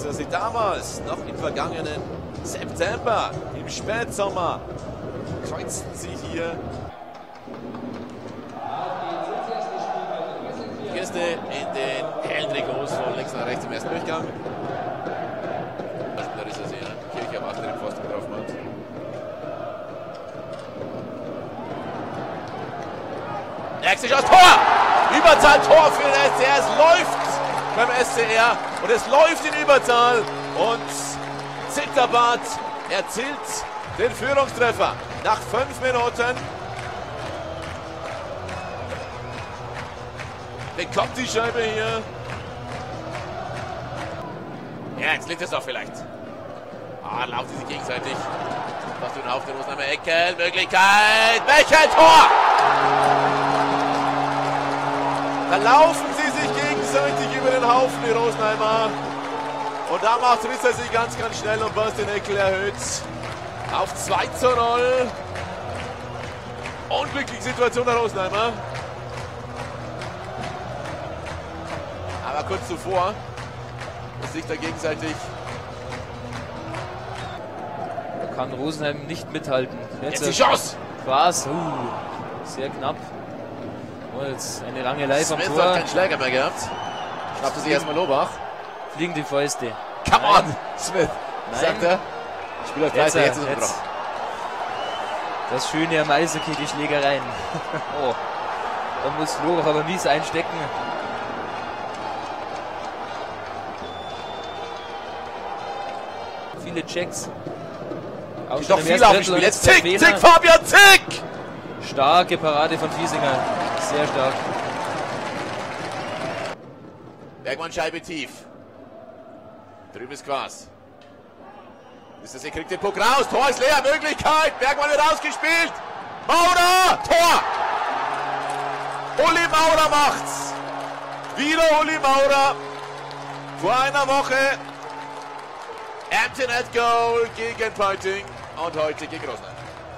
Sie damals, noch im vergangenen September, im Spätsommer, kreuzten sie hier. Gäste in den hellen Trikots von links nach rechts im ersten Durchgang. Da ist er sehr. Kircher macht den Pfosten getroffen hat. Nächste Chance, Tor! Überzahl-Tor für den SCR. Es läuft beim SCR und es läuft in Überzahl. Und Zitterbart erzielt den Führungstreffer nach 5 Minuten. Bekommt die Scheibe hier. Ja, jetzt liegt es doch vielleicht. Laufen sie sich gegenseitig. Was tun auf den Rosenheimer Ecke? Möglichkeit. Becher, Tor! Da laufen sie sich gegenseitig über den Haufen, die Rosenheimer. Und da macht Risser sich ganz schnell und Bastian Eckel erhöht auf 2:0. Unglückliche Situation der Rosenheimer. Aber kurz zuvor ist sich da gegenseitig. Da kann Rosenheim nicht mithalten. Jetzt die Chance! Was? Sehr knapp. Und jetzt eine Rangelei vom Smith Tor. hat keinen Schläger mehr gehabt. Schnappte sich erstmal Lobach. Fliegen die Fäuste. Come on, Smith, sagt er. Spiel auf 30, jetzt ist er drauf. Das Schöne am Eishockey, die Schlägereien. Oh, da muss Lobach aber mies einstecken. Viele Checks. Auch Doch viel auf dem Spiel. Jetzt Zick, Fabian, Zick! Starke Parade von Fiesinger. Sehr stark. Bergmann Scheibe tief. Drüben ist Quas. Er kriegt den Puck raus. Tor ist leer. Möglichkeit. Bergmann wird ausgespielt. Maurer. Tor. Uli Maurer macht's. Wieder Uli Maurer. Vor einer Woche Empty Net Goal gegen Peuting und heute gegen Rosenheim.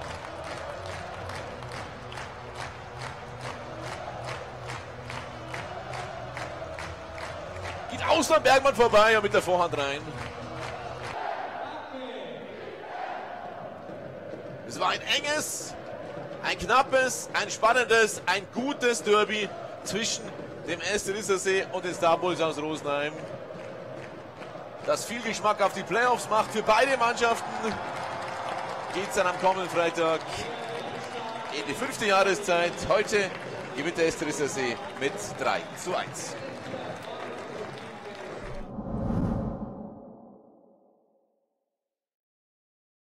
Geht außen am Bergmann vorbei und mit der Vorhand rein. Es war ein enges, ein knappes, ein spannendes, ein gutes Derby zwischen dem SC Rissersee und den Star Bulls aus Rosenheim. Das viel Geschmack auf die Playoffs macht für beide Mannschaften. Geht es dann am kommenden Freitag in die 5. Jahreszeit. Heute gewinnt der SC Rissersee mit 3:1.